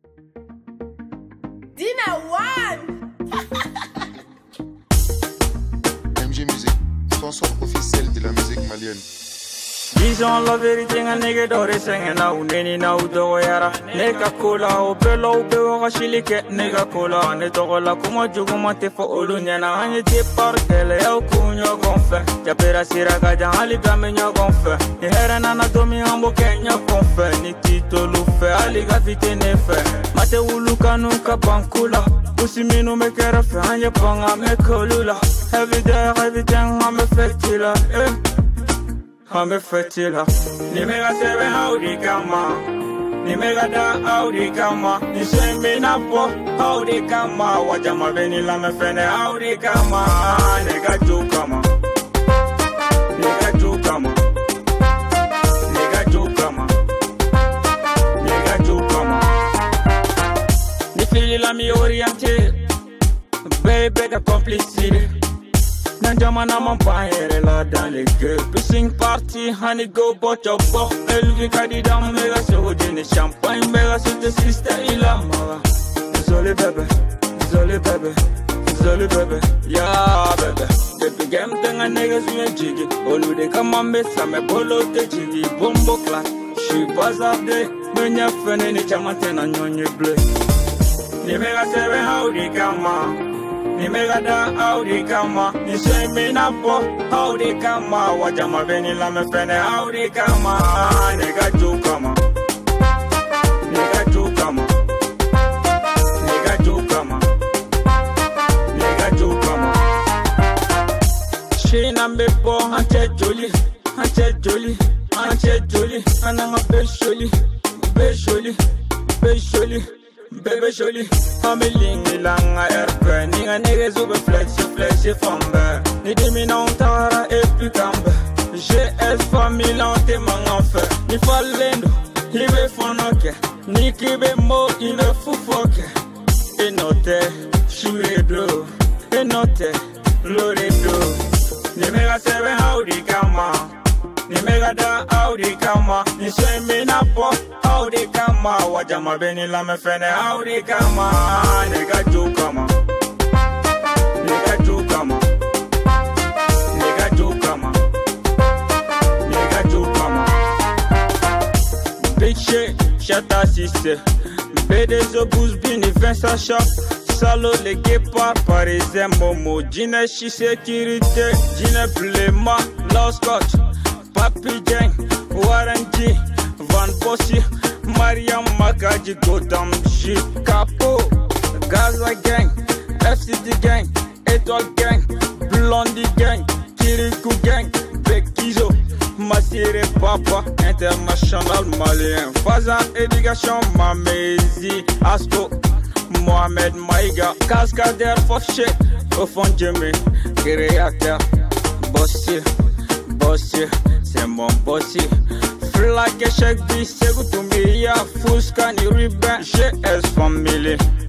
Dina One. MG Music, sponsor officiel de la musique malienne. Disons la vérité, un nègre d'oré, c'est un ou neni na ou doyara. Nega cola, au pelo, au pelo, rachilike, nega cola, netola, kuma juguma te fo olunyana, anye te parkele, au kunyo gonfe. Japera siraga, jan aliga menyo gonfe. Ni herena na domi ambo kenya gonfe. Ni tito lufe, aliga vite nefe. Mate uluka nuka bankula. Usiminu me kerefe, anye panga me kolula. Everything, ame fetila, Hame fetila Ni mega sebe haudi kama Ni mega da haudi kama Ni shembe na po haudi kama Wajama beni la me fene haudi kama Nega ju kama Nega ju kama Nega ju kama Nega ju kama Ni fili la mi orienté Baby da complicité Nanjama na mampahere la dans les gueules. Pushing party, honey go but your pop. Elvi kadidam mega so dine champagne mega so the sister ila mara. Désolé bébé, désolé bébé, désolé bébé. Yeah bébé. Depuis game tenga niggas we jiggy. Olu de kamambe sa me bolo te jiggy. Bombo class, she buzz up day. Menya fene ni chamante na nyonye bleu. Ni mega sebe howdy kama. Ni mega da haudi kama Ni shemi na po haudi kama Wajama beni la me fene haudi kama Nega ju kama Nega ju kama Nega ju kama Nega ju kama Shina mbepo hanche joli Hanche joli Hanche joli Ananga be joli Be joli Be joli Bébé joli, familing langa erpe Ninga nege zube flexe fambe Ni dimina untara epi kambe GS famille ante mangafe Ni falendo, ibe fonoke Ni kibe mo ibe fufoke Enote, shuedo Enote, loredo Ni mega sebe haudi kama Ni mega da haudi kama Ni shemi na po haudi kama Wajama beni la me fene haudi kama Nega ju kama Nega ju kama Nega ju kama Nega ju kama Big shit, chata sisse Bede zo boost bini Vincent Shop Salo le guépard parisien Momo Jine chi sécurité Jine plema Lost Scotch Papi Gang, Warren G, Van Bossi, Mariam Makaji, Godam G, Capo, Gaza Gang, FCD Gang, Étoile Gang, Blondie Gang, Kirikou Gang, Bekizo, Massire Papa, International Malien, Fazan Éducation, Mamezi, Asko, Mohamed Maïga, Cascadeur Fofché, au fond Djemé, Créateur, Bossi, c'est mon bossi. Flag et chèque bis, c'est Gutumbiya, Fouska ni Ruben, GS Family.